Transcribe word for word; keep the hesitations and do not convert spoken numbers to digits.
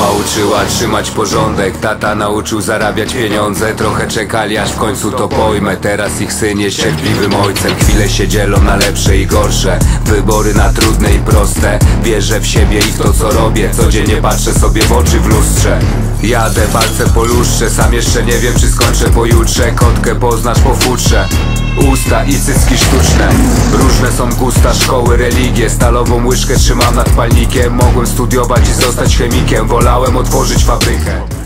Mama uczyła trzymać porządek, tata nauczył zarabiać pieniądze. Trochę czekali, aż w końcu to pojmę. Teraz ich syn jest cierpliwym ojcem. Chwile się dzielą na lepsze i gorsze, wybory na trudne i proste. Wierzę w siebie i w to, co robię. Codziennie patrzę sobie w oczy w lustrze. Jadę, palce po lustrze, sam jeszcze nie wiem, czy skończę pojutrze. Kotkę poznasz po futrze, usta i cycki sztuczne. Różne są gusta, szkoły, religie. Stalową łyżkę trzymam nad palnikiem. Mogłem studiować i zostać chemikiem, wolałem otworzyć fabrykę.